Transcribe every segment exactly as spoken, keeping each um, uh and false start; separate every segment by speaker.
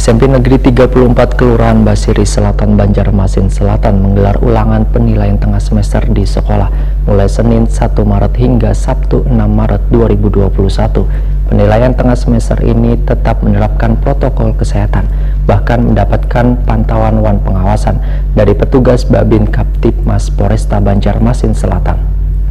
Speaker 1: S M P Negeri tiga puluh empat Kelurahan Basiri Selatan, Banjarmasin Selatan menggelar ulangan penilaian tengah semester di sekolah mulai Senin satu Maret hingga Sabtu enam Maret dua ribu dua puluh satu. Penilaian tengah semester ini tetap menerapkan protokol kesehatan, bahkan mendapatkan pantauan wan pengawasan dari petugas Babin Kaptipmas Polresta Banjarmasin Selatan.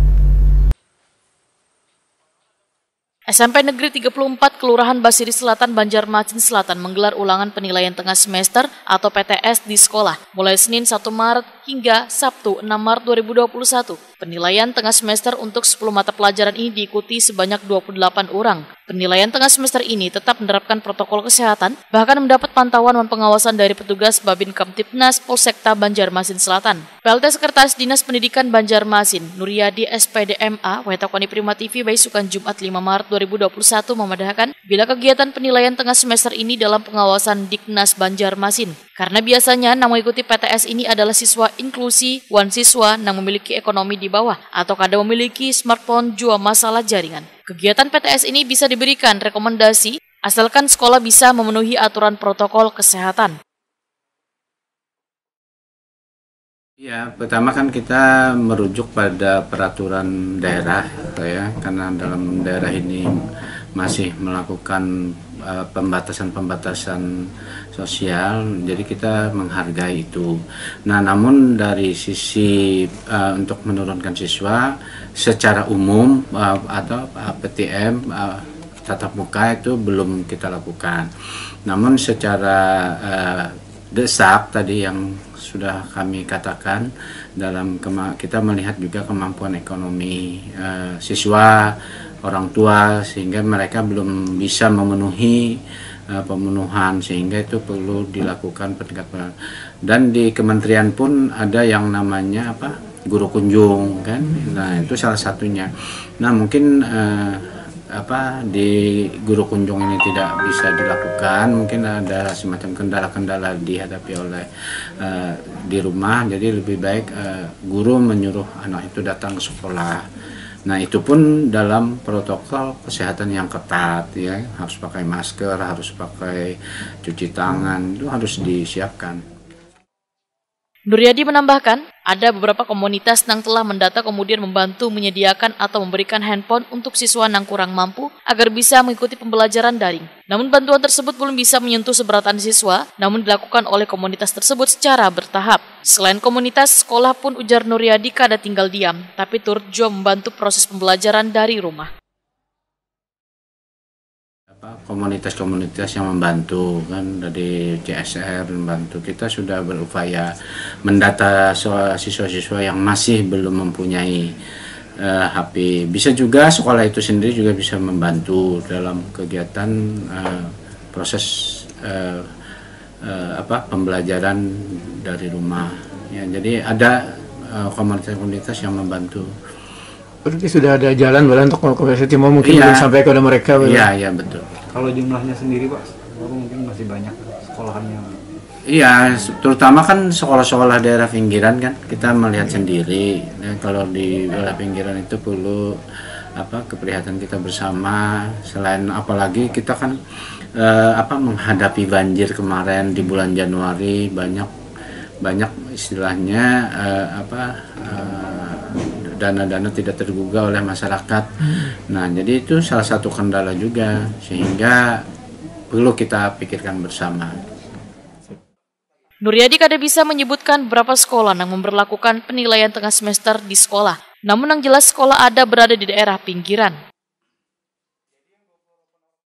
Speaker 2: S M P Negeri tiga puluh empat Kelurahan Basiri Selatan, Banjarmasin Selatan menggelar ulangan penilaian tengah semester atau P T S di sekolah mulai Senin satu Maret hingga Sabtu enam Maret dua ribu dua puluh satu. Penilaian tengah semester untuk sepuluh mata pelajaran ini diikuti sebanyak dua puluh delapan orang. Penilaian tengah semester ini tetap menerapkan protokol kesehatan, bahkan mendapat pantauan dan pengawasan dari petugas Babin Kaptipmas Polsekta Banjarmasin Selatan. P L T Sekretaris Dinas Pendidikan Banjarmasin, Nuryadi S P D M A, Wetakoni Prima T V Baisukan Jumat lima Maret dua ribu dua puluh satu memandahkan bila kegiatan penilaian tengah semester ini dalam pengawasan Diknas Banjarmasin. Karena biasanya yang mengikuti P T S ini adalah siswa inklusi, wan siswa yang memiliki ekonomi di bawah atau kadang memiliki smartphone jua masalah jaringan. Kegiatan P T S ini bisa diberikan rekomendasi asalkan sekolah bisa memenuhi aturan protokol kesehatan.
Speaker 3: Ya, pertama kan kita merujuk pada peraturan daerah, ya, karena dalam daerah ini masih melakukan uh, pembatasan-pembatasan sosial, jadi kita menghargai itu. Nah, namun dari sisi uh, untuk menurunkan siswa secara umum uh, atau uh, P T M uh, tatap muka itu belum kita lakukan. Namun secara uh, desak tadi yang sudah kami katakan dalam kita melihat juga kemampuan ekonomi uh, siswa, orang tua, sehingga mereka belum bisa memenuhi uh, pemenuhan, sehingga itu perlu dilakukan pendekatan. Dan di kementerian pun ada yang namanya apa guru kunjung kan, nah itu salah satunya. Nah mungkin uh, apa di guru kunjung ini tidak bisa dilakukan, mungkin ada semacam kendala-kendala dihadapi oleh uh, di rumah, jadi lebih baik uh, guru menyuruh anak itu datang ke sekolah. Nah itu pun dalam protokol kesehatan yang ketat, ya, harus pakai masker, harus pakai cuci tangan, itu harus disiapkan.
Speaker 2: Nuryadi menambahkan, ada beberapa komunitas yang telah mendata kemudian membantu menyediakan atau memberikan handphone untuk siswa yang kurang mampu agar bisa mengikuti pembelajaran daring. Namun bantuan tersebut belum bisa menyentuh seberatan siswa, namun dilakukan oleh komunitas tersebut secara bertahap. Selain komunitas, sekolah pun ujar Nuryadi kada tinggal diam, tapi turut juga membantu proses pembelajaran dari rumah.
Speaker 3: Komunitas-komunitas yang membantu kan dari C S R membantu, kita sudah berupaya mendata siswa-siswa yang masih belum mempunyai uh, H P. Bisa juga sekolah itu sendiri juga bisa membantu dalam kegiatan uh, proses uh, uh, apa pembelajaran dari rumah. Ya, jadi ada uh, komunitas-komunitas yang membantu.
Speaker 4: Berarti sudah ada jalan bala untuk komunikasi mau mungkin
Speaker 3: iya,
Speaker 4: belum sampai kepada mereka.
Speaker 3: Iya, iya betul.
Speaker 5: Kalau jumlahnya sendiri Pak, mungkin masih banyak sekolahannya.
Speaker 3: Iya, terutama kan sekolah-sekolah daerah pinggiran kan kita melihat sendiri. Ya, kalau di daerah pinggiran itu perlu apa keprihatinan kita bersama. Selain apalagi kita kan eh, apa menghadapi banjir kemarin di bulan Januari, banyak banyak istilahnya eh, apa eh, dana-dana tidak tergugah oleh masyarakat. Nah, jadi itu salah satu kendala juga, sehingga perlu kita pikirkan bersama.
Speaker 2: Nuryadi kada bisa menyebutkan berapa sekolah yang memberlakukan penilaian tengah semester di sekolah. Namun yang jelas sekolah ada berada di daerah pinggiran.